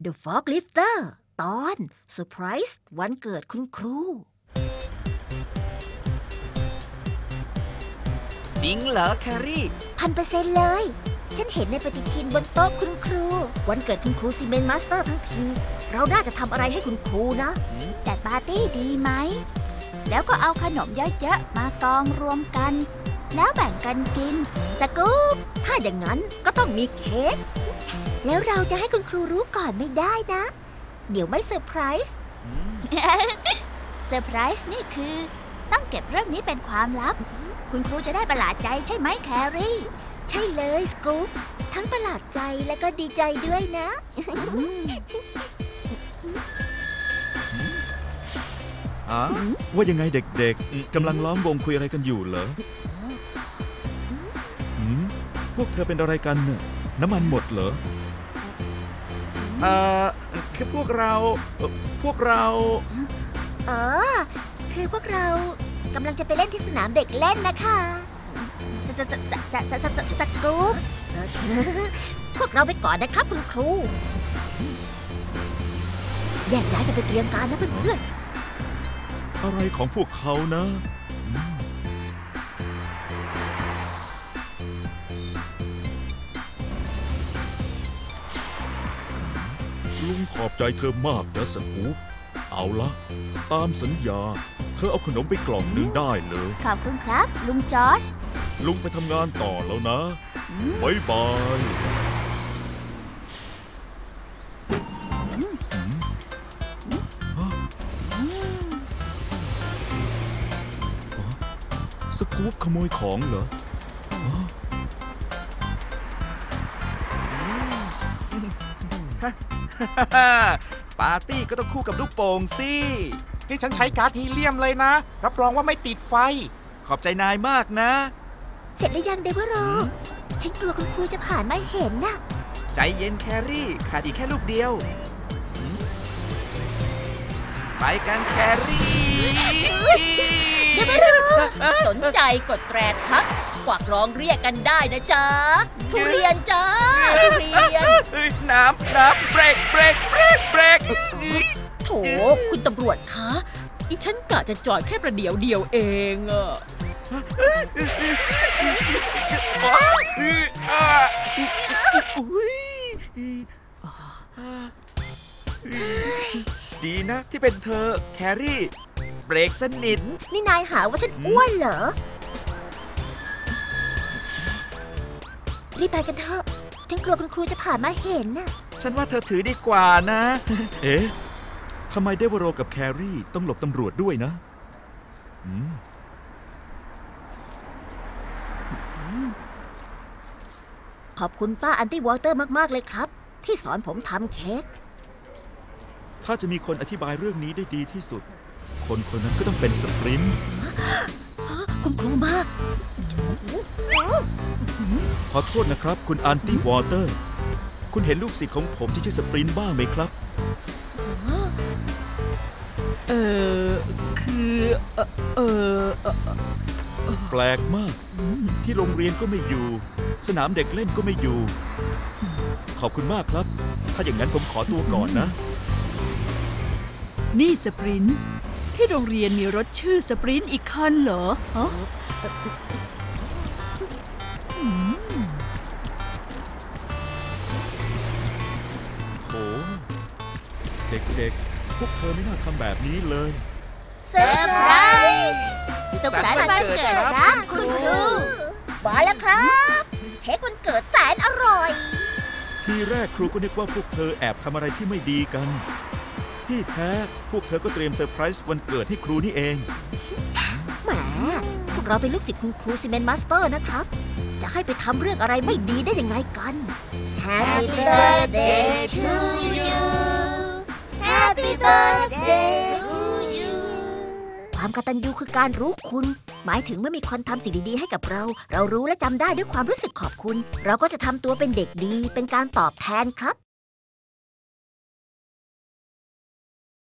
The Forklifter ตอนเซอร์ไพรส์วันเกิดคุณครูจริงเหรอแครี่ 1,000%เลย ฉันเห็นในปฏิทินบนโต๊ะคุณครูวันเกิดคุณครูซีเมนต์มาสเตอร์ทั้งทีเราน่าจะทำอะไรให้คุณครูนะจัดปาร์ตี้ดีไหมแล้วก็เอาขนมเยอะๆมากองรวมกันแล้วแบ่งกันกินสกู๊ปถ้าอย่างนั้นก็ต้องมีเค้กแล้วเราจะให้คุณครูรู้ก่อนไม่ได้นะเดี๋ยวไม่เซอร์ไพรส์เซอร์ไพรส์นี่คือต้องเก็บเรื่องนี้เป็นความลับคุณครูจะได้ประหลาดใจใช่ไหมแครี่ใช่เลยสกู๊ปทั้งประหลาดใจและก็ดีใจด้วยนะว่ายังไงเด็กๆกำลังล้อมวงคุยอะไรกันอยู่เหรอพวกเธอเป็นอะไรกันเนี่ยน้ำมันหมดเหรอคือพวกเราคือพวกเรากำลังจะไปเล่นที่สนามเด็กเล่นนะคะสกู๊ปพวกเราไปก่อนนะครับคุณครูแยกย้ายกันไปเตรียมการนะเพื่อนๆอะไรของพวกเขานะลุงขอบใจเธอมากนะสกู๊ปเอาละตามสัญญาเธอเอาขนมไปกล่องนึงได้เลยขอบคุณครับลุงจอร์จลุงไปทำงานต่อแล้วนะบ๊ายบายสกู๊ปขโมยของเหรอปาร์ตี้ก็ต้องคู่กับลูกโป่งสินี่ฉันใช้ก๊าซฮีเลียมเลยนะรับรองว่าไม่ติดไฟขอบใจนายมากนะเสร็จหรือยังเดวโรฉันกลัวคุณครูจะผ่านไม่เห็นน่ะใจเย็นแครี่ขาดอีกแค่ลูกเดียวไปกันแครี่เดวโรสนใจกดแตรทักกวักร้องเรียกกันได้นะจ๊ะทุเรียนจ้าทุเรียนน้ำเบรกโถคุณตำรวจคะอีฉันกะจะจอดแค่ประเดี๋ยวเดียวเองอะดีนะที่เป็นเธอแครี่เบรกสนิทนี่นายหาว่าฉันอ้วนเหรอรีบไปกันเถอะฉันกลัวคุณครูจะผ่านมาเห็นน่ะฉันว่าเธอถือดีกว่านะเอ๊ะทำไมเดวโรกับแครี่ต้องหลบตำรวจด้วยนะขอบคุณป้าอันตี้วอเตอร์มากๆเลยครับที่สอนผมทำเค้กถ้าจะมีคนอธิบายเรื่องนี้ได้ดีที่สุดคนนั้นก็ต้องเป็นสปรินต์คุณครูมาขอโทษนะครับคุณอันตี้วอเตอร์คุณเห็นลูกศิษย์ของผมที่ชื่อสปรินต์บ้างไหมครับแปลกมากที่โรงเรียนก็ไม่อยู่สนามเด็กเล่นก็ไม่อยู่ขอบคุณมากครับถ้าอย่างนั้นผมขอตัวก่อนนะนี่สปรินต์ที่โรงเรียนมีรถชื่อสปรินต์อีกคันเหรอฮะโหเด็กๆพวกเธอไม่น่าทำแบบนี้เลยเซอร์ไพรส์สุขสันต์วันเกิดนะคุณครูมาแล้วครับเค้กวันเกิดแสนอร่อยทีแรกครูก็นึกว่าพวกเธอแอบทำอะไรที่ไม่ดีกันที่แท้พวกเธอก็เตรียมเซอร์ไพรส์วันเกิดให้ครูนี่เองแหมพวกเราเป็นลูกศิษย์คุณครูซีเมนต์มาสเตอร์นะครับจะให้ไปทำเรื่องอะไรไม่ดีได้ยังไงกัน Happy birthday to you Happy birthday to you ความกตัญญูคือการรู้คุณหมายถึงเมื่อมีคนทำสิ่งดีๆให้กับเรารู้และจำได้ด้วยความรู้สึกขอบคุณเราก็จะทำตัวเป็นเด็กดีเป็นการตอบแทนครับ